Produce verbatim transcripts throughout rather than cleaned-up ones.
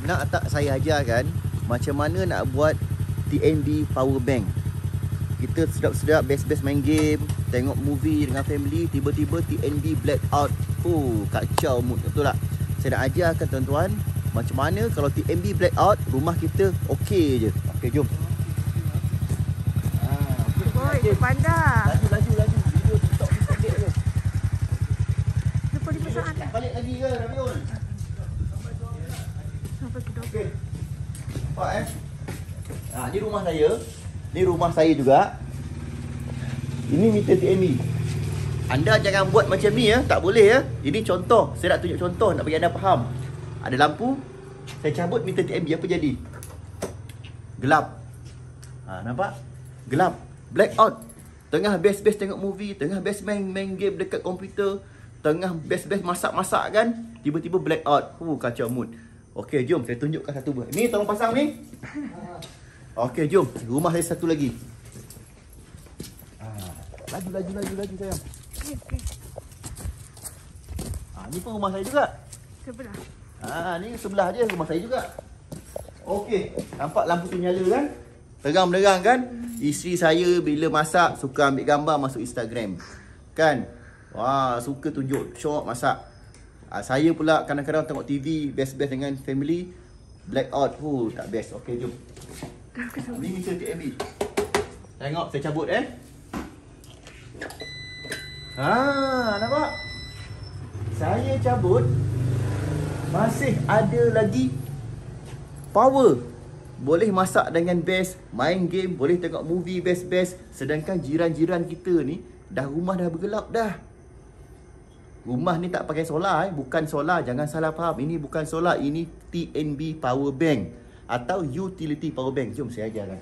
nak tak saya ajarkan macam mana nak buat T N B power bank. Kita sedap-sedap best-best main game, tengok movie dengan family, tiba-tiba T N B blackout. Oh, kacau mood, betul tak? Saya nak ajarkan tuan-tuan macam mana kalau T N B blackout, rumah kita okey je. Okey, jom. Ah, okey. Oi, okay. Pandai. Laju, laju, laju. Video TikTok ni pendek je. Lupa di pesanan. Balik lagi ke, Rabiul? Sampai ke doktor. Okey. Nampak eh? Ha, ni rumah saya. Ni rumah saya juga. Ini meter T N B. Anda jangan buat macam ni ya, tak boleh ya. Ini contoh, saya nak tunjuk contoh nak bagi anda faham. Ada lampu, saya cabut meter T N B, apa jadi? Gelap. Ha, nampak? Gelap. Blackout. Tengah best-best tengok movie, tengah best main main game dekat komputer, tengah best-best masak-masak kan, tiba-tiba blackout. Uh, kacau mood. Okey, jom saya tunjukkan satu buah. Ni tolong pasang ni. Okey, jom. Rumah saya satu lagi. Ah, laju laju laju laju sayang. Okey, okey. Ah, ni pun rumah saya juga. Sebelah. Ah, ni sebelah je rumah saya juga. Okey, nampak lampu tu nyala kan? Terang-terang kan? Isteri saya bila masak suka ambil gambar masuk Instagram. Kan? Wah, suka tunjuk syok masak. Ah, saya pula kadang-kadang tengok T V best-best dengan family, blackout. Oh, tak best. Okey, jom. Ni meter T N B. Tengok saya cabut eh. Ha, nampak? Saya cabut masih ada lagi power. Boleh masak dengan best, main game, boleh tengok movie best-best. Sedangkan jiran-jiran kita ni dah rumah dah bergelap dah. Rumah ni tak pakai solar eh, bukan solar, jangan salah faham. Ini bukan solar, ini T N B power bank atau utility power bank. Jom saya ajarkan.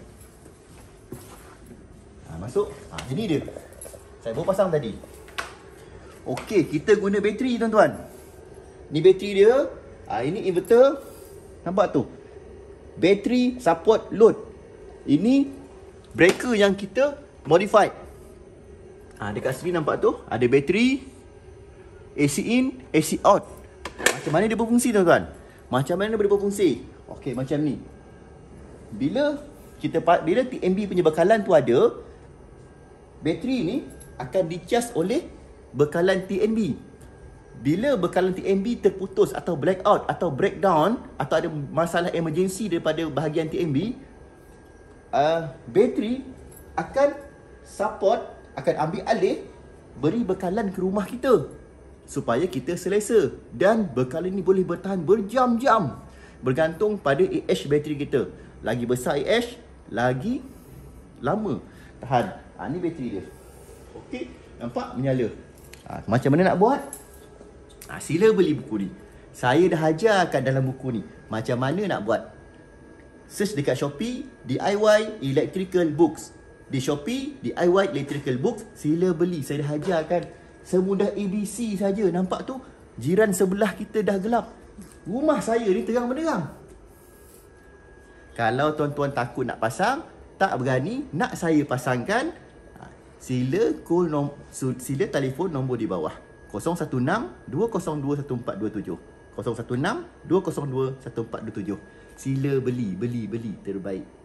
Ha, masuk. Ha, ini dia. Saya baru pasang tadi. Okey, kita guna bateri tuan-tuan. Ni bateri dia. Ha, ini inverter. Nampak tu? Bateri support load. Ini breaker yang kita modified. Ha, dekat sini nampak tu ada bateri, A C in, A C out. Macam mana dia berfungsi tuan-tuan? Macam mana dia berfungsi? Okey, macam ni. Bila kita bila T N B punya bekalan tu ada, bateri ni akan dicas oleh bekalan T N B. Bila bekalan T N B terputus atau blackout atau breakdown atau ada masalah emergency daripada bahagian T N B, uh, bateri akan support, akan ambil alih, beri bekalan ke rumah kita supaya kita selesa. Dan bekalan ni boleh bertahan berjam-jam, bergantung pada A H bateri kita. Lagi besar A H, lagi lama tahan. Ha, ni bateri dia. Okey, nampak menyala. Ha, macam mana nak buat? Ha, sila beli buku ni. Saya dah ajarkan dalam buku ni macam mana nak buat. Search dekat Shopee D I Y Electrical Books. Di Shopee D I Y Electrical Books, sila beli. Saya dah ajarkan semudah A B C saja. Nampak tu? Jiran sebelah kita dah gelap. Rumah saya ni terang benderang. Kalau tuan-tuan takut nak pasang, tak berani nak saya pasangkan, sila call nom sila telefon nombor di bawah kosong satu enam dua kosong dua satu empat dua tujuh kosong satu enam dua kosong dua satu empat dua tujuh. Sila beli, beli, beli terbaik.